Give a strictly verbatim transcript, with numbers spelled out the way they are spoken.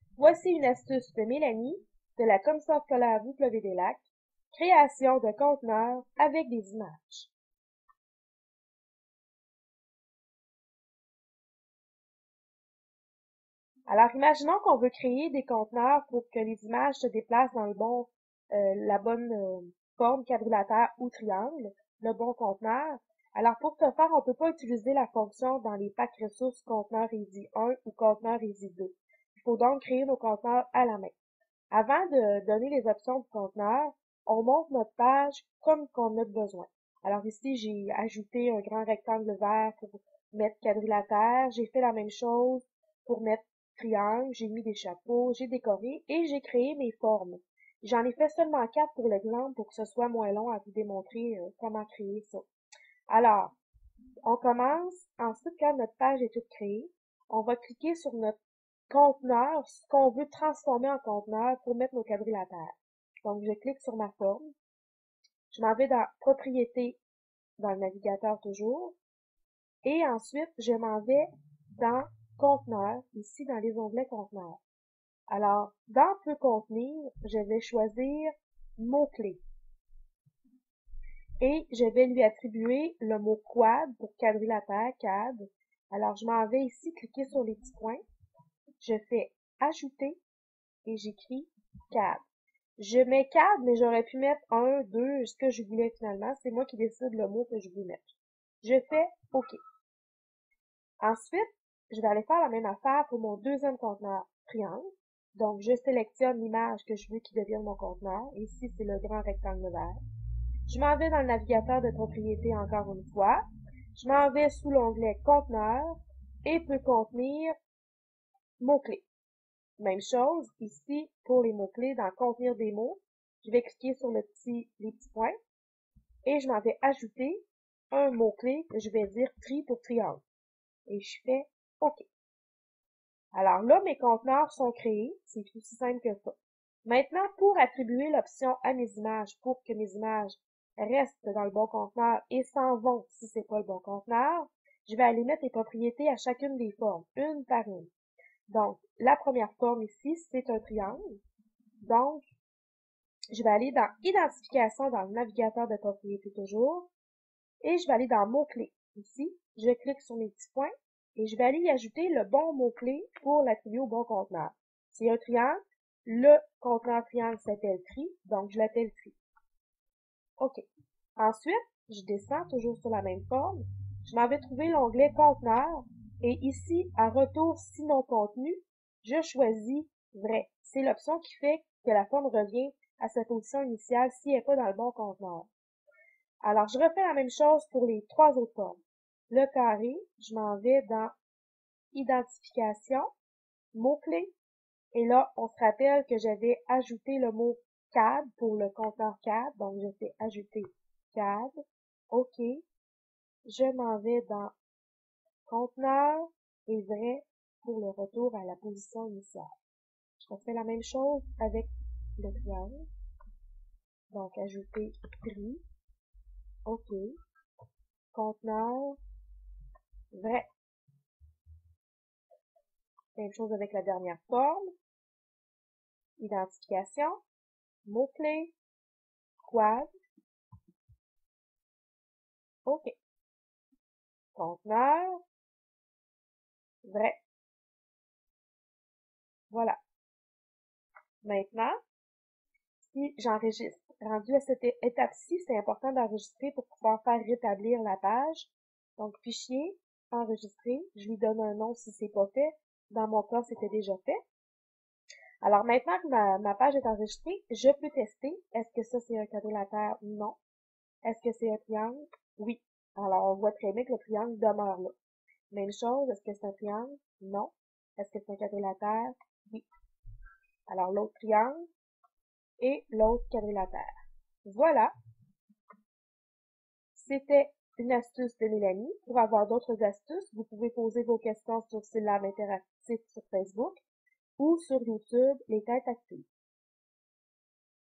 Voici une astuce de Mélanie de la Commission scolaire du Fleuve des Lacs, création de conteneurs avec des images. Alors, imaginons qu'on veut créer des conteneurs pour que les images se déplacent dans le bon, euh, la bonne euh, forme quadrilatère ou triangle, le bon conteneur. Alors, pour ce faire, on ne peut pas utiliser la fonction dans les packs ressources conteneur easy un ou conteneur easy deux. Il faut donc créer nos conteneurs à la main. Avant de donner les options du conteneur, on monte notre page comme qu'on a besoin. Alors ici, j'ai ajouté un grand rectangle vert pour mettre quadrilatère. J'ai fait la même chose pour mettre triangle. J'ai mis des chapeaux, j'ai décoré et j'ai créé mes formes. J'en ai fait seulement quatre pour l'exemple pour que ce soit moins long à vous démontrer euh, comment créer ça. Alors, on commence. Ensuite, quand notre page est toute créée, on va cliquer sur notre conteneur, ce qu'on veut transformer en conteneur pour mettre nos quadrilatères. Donc, je clique sur ma forme. Je m'en vais dans Propriétés dans le navigateur toujours. Et ensuite, je m'en vais dans Conteneur, ici dans les onglets Conteneur. Alors, dans Peut contenir, je vais choisir Mots-clés. Et je vais lui attribuer le mot quad pour quadrilatère, quad. Alors, je m'en vais ici, cliquer sur les petits points. Je fais Ajouter et j'écris quad. Je mets quad, mais j'aurais pu mettre un, deux, ce que je voulais finalement. C'est moi qui décide le mot que je veux mettre. Je fais OK. Ensuite, je vais aller faire la même affaire pour mon deuxième conteneur triangle. Donc, je sélectionne l'image que je veux qui devienne mon conteneur. Ici, c'est le grand rectangle vert. Je m'en vais dans le navigateur de propriété encore une fois. Je m'en vais sous l'onglet Conteneur et peut contenir mots-clés. Même chose ici pour les mots-clés dans Contenir des mots. Je vais cliquer sur le petit, les petits points et je m'en vais ajouter un mot-clé que je vais dire tri pour triangle. Et je fais OK. Alors là, mes conteneurs sont créés. C'est aussi simple que ça. Maintenant, pour attribuer l'option à mes images, pour que mes images restent dans le bon conteneur et s'en vont si c'est pas le bon conteneur, je vais aller mettre les propriétés à chacune des formes, une par une. Donc, la première forme ici, c'est un triangle. Donc, je vais aller dans Identification dans le navigateur de propriétés toujours. Et je vais aller dans Mots-clés. Ici, je clique sur mes petits points et je vais aller y ajouter le bon mot-clé pour l'attribuer au bon conteneur. C'est un triangle. Le conteneur triangle s'appelle tri, donc je l'appelle tri. OK. Ensuite, je descends toujours sur la même forme. Je m'en vais trouver l'onglet Conteneur et ici, à Retour si non contenu, je choisis Vrai. C'est l'option qui fait que la forme revient à sa position initiale si elle n'est pas dans le bon conteneur. Alors, je refais la même chose pour les trois autres formes. Le carré, je m'en vais dans Identification, mots-clés, et là, on se rappelle que j'avais ajouté le mot quad pour le conteneur quad, donc je fais ajouter quad, OK, je m'en vais dans conteneur et vrai pour le retour à la position initiale. Je refais la même chose avec le triangle, donc ajouter tri, OK, conteneur, vrai. Même chose avec la dernière forme. Identification, mot-clé, quad, OK. Conteneur, vrai. Voilà. Maintenant, si j'enregistre, rendu à cette étape-ci, c'est important d'enregistrer pour pouvoir faire rétablir la page. Donc, fichier, enregistrer, je lui donne un nom si c'est pas fait. Dans mon cas, c'était déjà fait. Alors maintenant que ma, ma page est enregistrée, je peux tester. Est-ce que ça c'est un quadrilatère? Non. Est-ce que c'est un triangle? Oui. Alors on voit très bien que le triangle demeure là. Même chose, est-ce que c'est un triangle? Non. Est-ce que c'est un quadrilatère? Oui. Alors l'autre triangle et l'autre quadrilatère. Voilà. C'était une astuce de Mélanie. Pour avoir d'autres astuces, vous pouvez poser vos questions sur Syllab Interactif sur Facebook ou sur YouTube, les têtes actives.